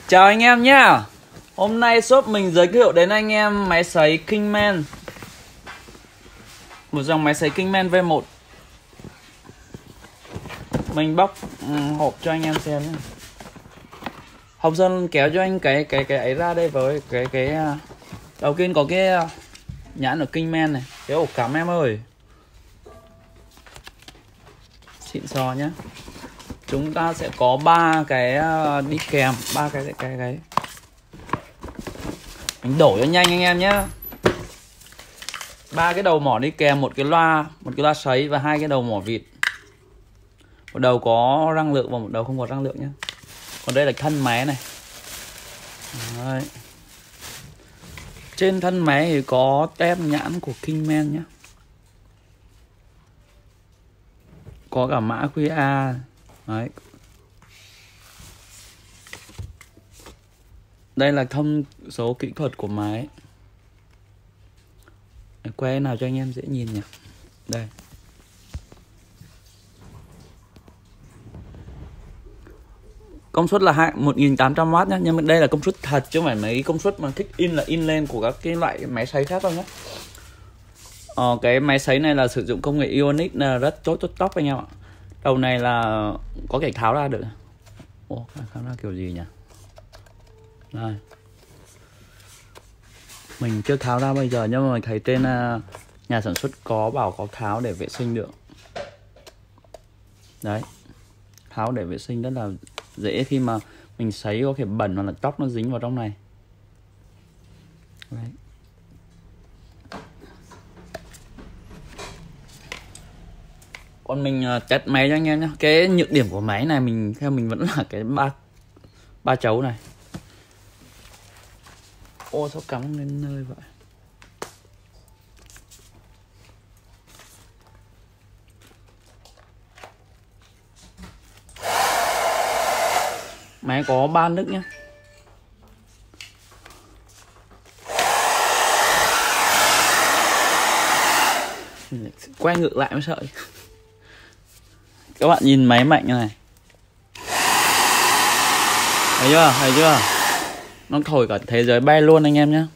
Chào anh em nhá. Hôm nay shop mình giới thiệu đến anh em máy sấy Kingman. Một dòng máy sấy Kingman V1. Mình bóc hộp cho anh em xem nhé. Hồng Sơn kéo cho anh cái ấy ra đây với cái đầu tiên có cái nhãn ở Kingman này, cái ổ cắm em ơi. Xịn sò nhá. Chúng ta sẽ có 3 cái đi kèm, 3 cái mình đổ cho nhanh anh em nhé. 3 cái đầu mỏ đi kèm, một cái loa sấy và 2 cái đầu mỏ vịt. Một đầu có răng lượng và một đầu không có răng lượng nhé. Còn đây là thân máy này. Đấy. Trên thân máy thì có tem nhãn của Kingman nhé. Có cả mã QA. Đấy. Đây là thông số kỹ thuật của máy. Quay nào cho anh em dễ nhìn nhỉ. Đây. Công suất là 1800W nhé. Nhưng mà đây là công suất thật chứ không phải mấy công suất mà thích in là in lên của các cái loại máy sấy khác đâu nhé. Cái máy sấy này là sử dụng công nghệ Ionic là rất tốt top anh em ạ. Đầu này là có thể tháo ra được. Ủa, tháo ra kiểu gì nhỉ? Đây. Mình chưa tháo ra bây giờ nhưng mà mình thấy trên nhà sản xuất có bảo có tháo để vệ sinh được. Đấy. Tháo để vệ sinh rất là dễ khi mà mình sấy có thể bẩn hoặc là tóc nó dính vào trong này. Đấy. Còn mình test máy cho anh em nhé. Cái nhược điểm của máy này theo mình vẫn là cái ba chấu này. Ô sao cắm lên nơi vậy. Máy có 3 nức nhé. Quay ngược lại mới sợ. Các bạn nhìn máy mạnh như này. Thấy chưa? Nó thổi cả thế giới bay luôn anh em nhé.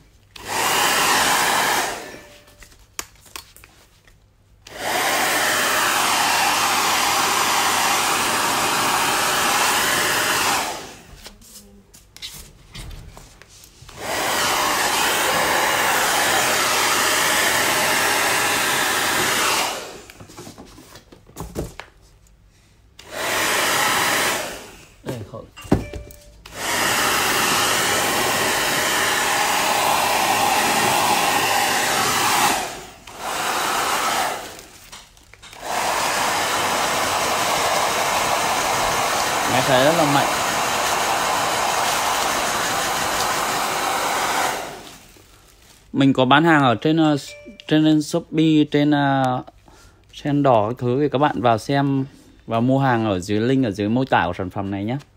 Máy sấy rất là mạnh. Mình có bán hàng ở trên Shopee, trên Sen đỏ các thứ thì các bạn vào xem và mua hàng ở dưới link ở dưới mô tả của sản phẩm này nhé.